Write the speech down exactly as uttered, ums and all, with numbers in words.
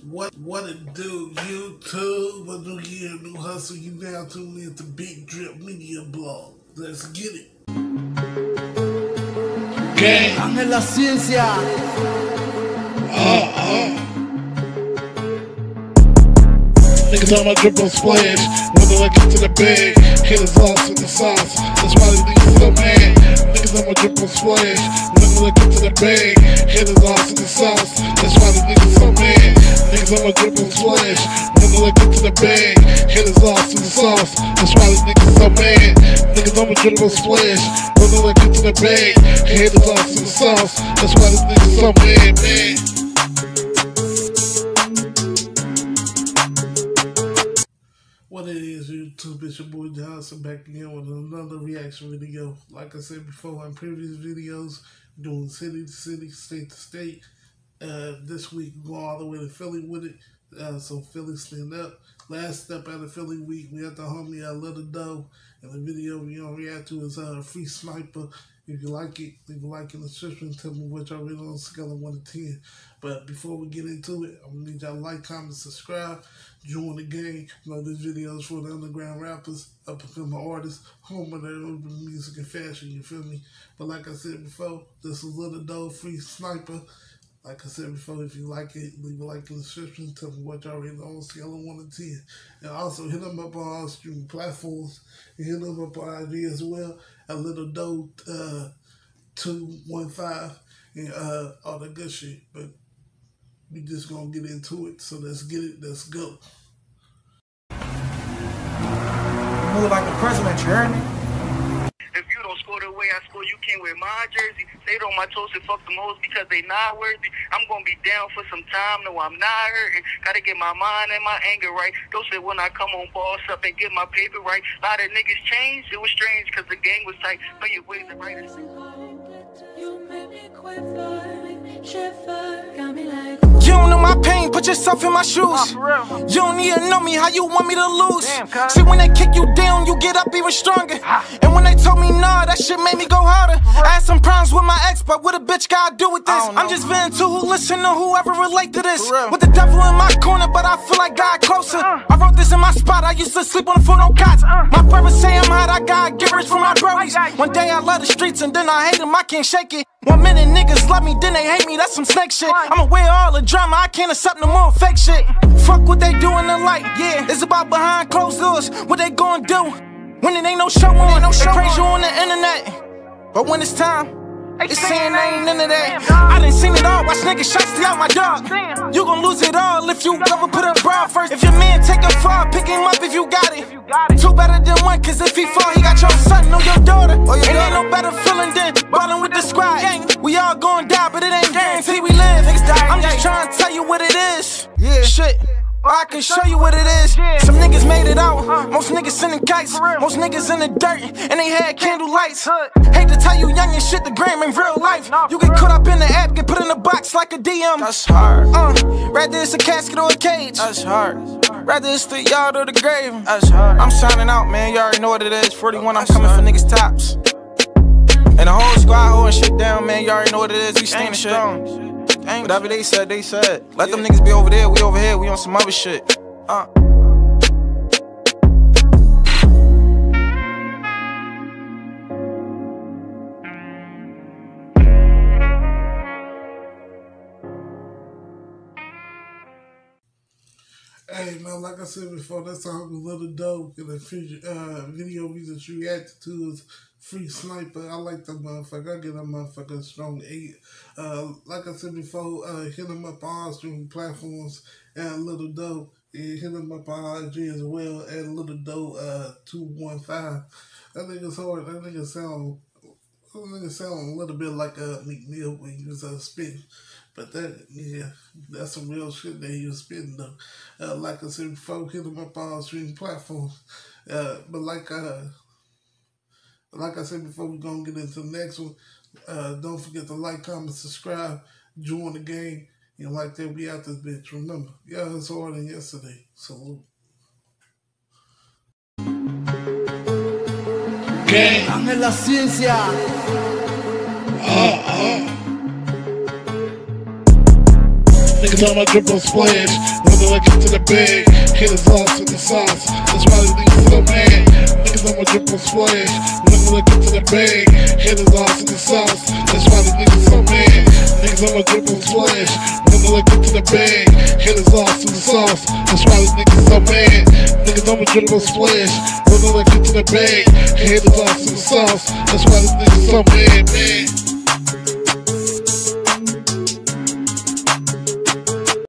What what it do, YouTube? What do you new hustle? You now tune in to Big Drip Media Blog. Let's get it. Okay. Ángel La Ciencia. Uh, uh. Niggas on my drip on splash. When they look into the bag, hitters lost in the sauce. That's why these niggas so mad. Niggas on my drip on splash. When they look into the bag, hitters lost in the sauce. That's why these niggas so mad. Niggas on my drip on splash. When they look into the bag, hitters lost in the sauce. That's why these niggas so mad. Niggas on my drip on splash. When they look into the bag, hitters lost in the sauce. That's why these niggas so mad, man. What it is, YouTube, it's your boy Johnson back again with another reaction video. Like I said before in previous videos, doing city to city, state to state. Uh, this week, we go all the way to Philly with it. Uh, so Philly stand up. Last step out of Philly week, we had the homie uh, Little Doe. And the video we gonna react to is uh, Free Sniper. If you like it, leave a like in the description. Tell me what y'all rate on a scale of one to ten. But before we get into it, I'm gonna need y'all to like, comment, subscribe, join the gang. You know, this video is for the underground rappers, up and coming artists, home of their urban music and fashion. You feel me? But like I said before, this is Little Doe, Free Sniper. Like I said before, if you like it, leave a like in the description. Tell me what y'all rate on a scale of one to ten. And also hit them up on all streaming platforms. And hit them up on I G as well. At Little Doe uh, two one five and uh, all the good shit. But we just gonna get into it. So let's get it. Let's go. Move like the president, you heard me? If you don't score the way I score, you can't wear my jersey. Stayed on my toes and fuck them hoes because they not worthy. I'm gonna be down for some time, no, I'm not hurting. Gotta get my mind and my anger right. Don't say when I come on, boss up and get my paper right. A lot of niggas changed, it was strange because the gang was tight. But your ways are right. You make me quiver, make me shiver, got me like. You don't know my pain, put yourself in my shoes. Oh, You don't need to know me, how you want me to lose. Damn, cuz. See, when they kick you down, you get up even stronger. And when they told me nah, that shit made me go harder. I had some problems with my ex, but what a bitch gotta do with this? I'm just venting to who listen to whoever relate to this. With the devil in my corner, but I feel like God closer. I wrote this in my spot, I used to sleep on the foot on cots. My brothers say I'm hot, I gotta get rich from my brodies. One day I love the streets and then I hate them, I can't shake it. One minute niggas love me, then they hate me, that's some snake shit. I'm aware of all the drama, I can't accept no more fake shit. Fuck what they do in the light, yeah. It's about behind closed doors, what they gon' do when it ain't no show on. They praise you on the internet, but when it's time, they saying they ain't none of that. I done seen it all, watch niggas shots steal out my dog. You gon' lose it all if you ever put a bra first. If your man take a fall, pick him up if you got it. Two better than one, cause if he fall, he got your son or your daughter. And ain't no better feeling than ballin' with the squad. We all gon' die, but it ain't guaranteed we live. I'm just trying to tell you what it is. Yeah, shit. I can show you what it is. Some niggas made it out. Most niggas sending kites. Most niggas in the dirt. And they had candle lights. Hate to tell you young and shit, the gram in real life. You get caught up in the app, get put in a box like a D M. That's hard. Uh, rather it's a casket or a cage. That's hard. Rather it's the yard or the grave. That's hard. I'm signing out, man. You already know what it is. forty-one, I'm coming for niggas tops. And the whole squad holding shit down, man. You already know what it is. We standing strong. Whatever they said, they said. Let them niggas be over there, we over here, we on some other shit. Uh. Hey man, like I said before, that's how Little Doe in the future, uh, video we just reacted to is Free Sniper. I like that motherfucker. I get that motherfucker a strong eight. Uh, like I said before, uh, hit him up on all streaming platforms at Little Doe. And hit him up on I G as well at Little Doe uh, two one five. That nigga's hard. That nigga sound, that nigga sound a little bit like a uh, McNeil when he was uh, spitting. But that, yeah, that's some real shit that he was spitting though. Uh, like I said before, hit him up on all streaming platforms. Uh, but like uh, like I said before, we're gonna get into the next one. Uh, don't forget to like, comment, subscribe, join the game, and like that, we out this bitch. Remember, yeah, it's harder than yesterday. Salute. Okay. Ángel La Ciencia. Uh, uh. Niggas on my drip on splash. When I get to the bag, hitters lost in the sauce. That's why the niggas so mad. Niggas on my drip on splash. When I get to the bag, hitters lost in the sauce. That's why the niggas so mad. Niggas on my drip on splash. When I get to the bag, hitters lost in the sauce. That's why the niggas so mad. Niggas on my drip on splash. When I get to the bag, hitters lost in the sauce. That's why the niggas so mad, man.